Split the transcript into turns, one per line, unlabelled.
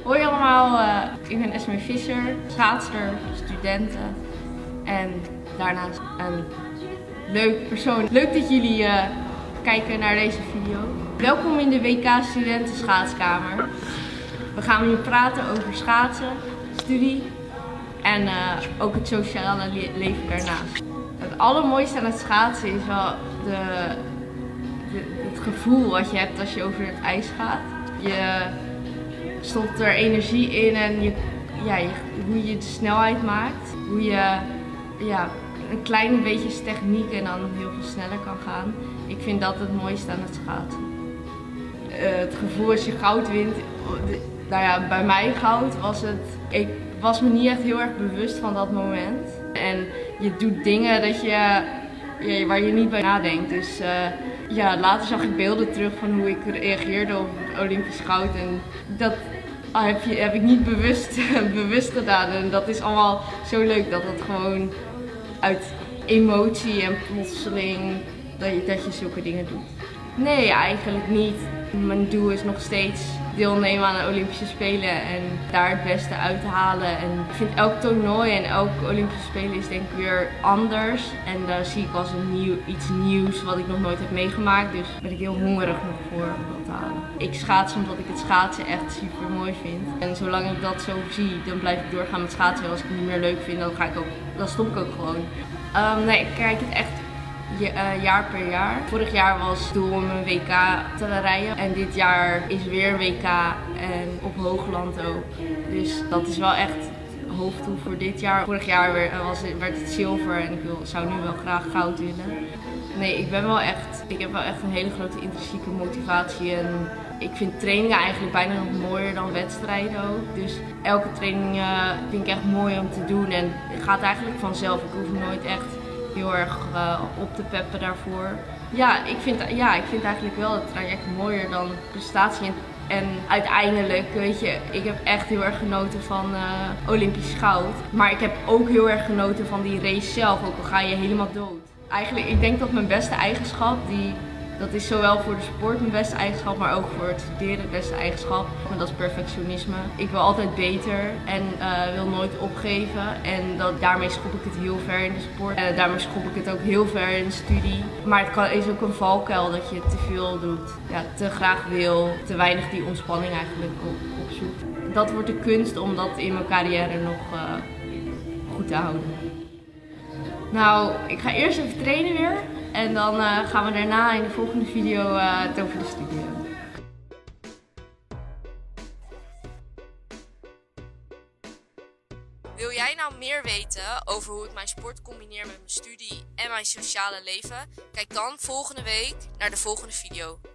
Hoi allemaal, ik ben Esmee Visser, schaatster, studenten en daarnaast een leuk persoon. Leuk dat jullie kijken naar deze video. Welkom in de WK Studenten Schaatskamer. We gaan nu praten over schaatsen, studie en ook het sociale leven daarnaast. Het allermooiste aan het schaatsen is wel het gevoel wat je hebt als je over het ijs gaat. Je stopt er energie in en hoe je de snelheid maakt. Hoe je een klein beetje techniek en dan heel veel sneller kan gaan. Ik vind dat het mooiste aan het schaatsen. Het gevoel als je goud wint, nou ja, bij mij goud was het. Ik was me niet echt heel erg bewust van dat moment. En je doet dingen waar je niet bij nadenkt. Dus later zag ik beelden terug van hoe ik reageerde op het Olympisch goud. En dat heb ik niet bewust gedaan. En dat is allemaal zo leuk dat het gewoon uit emotie en plotseling dat je zulke dingen doet. Nee, eigenlijk niet. Mijn doel is nog steeds deelnemen aan de Olympische Spelen en daar het beste uit te halen. En ik vind elk toernooi en elk Olympische Spelen is denk ik weer anders. En daar zie ik als iets nieuws wat ik nog nooit heb meegemaakt. Dus ben ik heel hongerig nog voor om dat te halen. Ik schaats omdat ik het schaatsen echt super mooi vind. En zolang ik dat zo zie, dan blijf ik doorgaan met schaatsen. Als ik het niet meer leuk vind, dan stop ik ook gewoon. Nee, ik kijk het echt jaar per jaar. Vorig jaar was het doel om een WK te rijden en dit jaar is weer een WK en op Hoogland ook. Dus dat is wel echt hoofddoel voor dit jaar. Vorig jaar werd het zilver en ik zou nu wel graag goud willen. Nee, ik heb wel echt een hele grote intrinsieke motivatie en ik vind trainingen eigenlijk bijna nog mooier dan wedstrijden ook. Dus elke training vind ik echt mooi om te doen en het gaat eigenlijk vanzelf. Ik hoef nooit echt heel erg op te peppen daarvoor. Ik vind eigenlijk wel het traject mooier dan prestatie. En uiteindelijk, weet je, ik heb echt heel erg genoten van Olympisch goud. Maar ik heb ook heel erg genoten van die race zelf, ook al ga je helemaal dood. Eigenlijk, ik denk dat mijn beste eigenschap, dat is zowel voor de sport mijn beste eigenschap, maar ook voor het studeren het beste eigenschap. En dat is perfectionisme. Ik wil altijd beter en wil nooit opgeven. En daarmee schop ik het heel ver in de sport. En daarmee schop ik het ook heel ver in de studie. Maar het is ook een valkuil dat je te veel doet. Ja, te graag wil, te weinig die ontspanning eigenlijk opzoekt. Dat wordt de kunst om dat in mijn carrière nog goed te houden. Nou, ik ga eerst even trainen weer. En dan gaan we daarna in de volgende video het over de studie hebben.
Wil jij nou meer weten over hoe ik mijn sport combineer met mijn studie en mijn sociale leven? Kijk dan volgende week naar de volgende video.